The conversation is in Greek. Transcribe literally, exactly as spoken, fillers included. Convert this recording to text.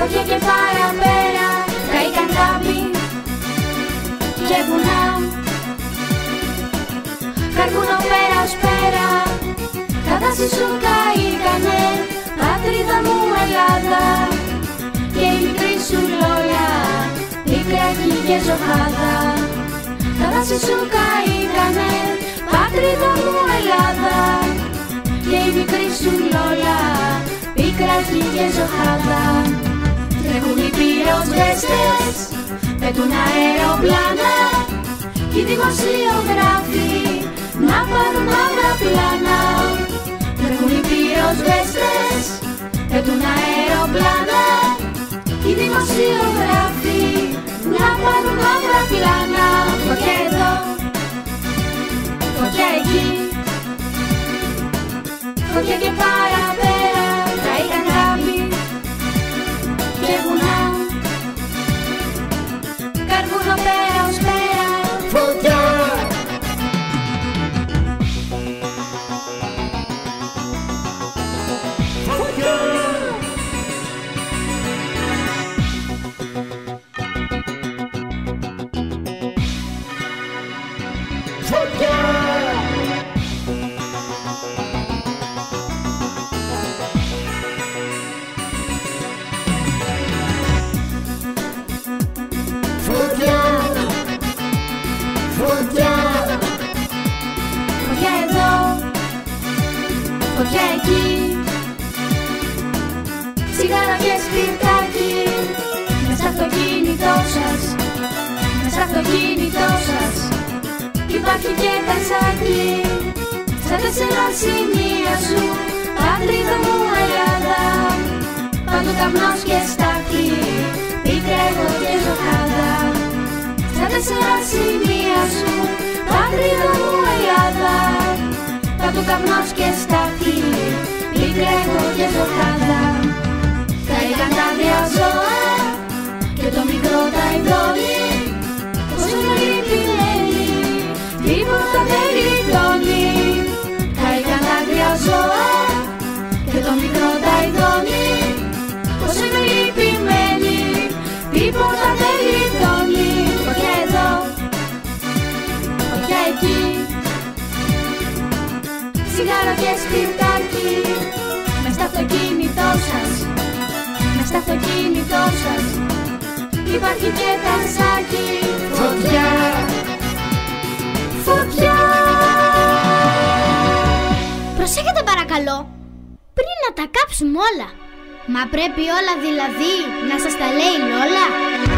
Φωτιά και παραπέρα καήκαν κάποιοι και βουνά. Καρβούνο πέρα ως πέρα, κατάσταση σου καήκανε, πατρίδα μου Ελλάδα. Και η μικρή σου λόγια, πίκρακη και ζωχάδα. Κατάσταση σου καήκανε, πατρίδα μου Ελλάδα. Και η μικρή σου λόγια, πίκρακη και ζωχάδα. Τρέχουν οι πυροσβέστες, πετούν αεροπλάνα, κι οι δημοσιογράφοι να πάρουν μαύρα πλάνα. Τρέχουν οι πυροσβέστες, πετούν αεροπλάνα, κι οι δημοσιογράφοι να πάρουν μαύρα πλάνα. Φωτιά εδώ, φωτιά εκεί, φωτιά και παραπέρα καήκαν κάποιοι και βουνά. Καρβούνο πέρα ως πέρα, φωτιά. Φωτιά εκεί, τσιγάρο και σπιρτάκι, μες στο αυτοκίνητό σας, μες στο αυτοκίνητό σας υπάρχει και τασάκι. Στα τέσσερα σημεία σου, πατρίδα μου Ελλάδα, παντού καπνός και στάχτη, πίκρα εγώ και ζωχάδα. Στα τέσσερα σημεία σου, πατρίδα μου Ελλάδα, παντού καπνός και στάχτη, πίκρα εγώ και ζωχάδα. Καήκαν τα δύο ζώα και το μικρό τα ειδώνει, όσο με λυπημένη, τίποτα δεν γλιτώνει. Καήκαν τα δύο ζώα και το μικρό τα ειδώνει, όσο με λυπημένη, τίποτα δεν γλιτώνει. Φωτιά εδώ, φωτιά εκεί, τσιγάρο και σπιρτάκι, μες στο αυτοκίνητό σας, μες στο αυτοκίνητό σας υπάρχει και τασάκι. Φωτιά, φωτιά. Προσέχετε παρακαλώ, πριν να τα κάψουμε όλα. Μα πρέπει όλα δηλαδή να σας τα λέει Λόλα.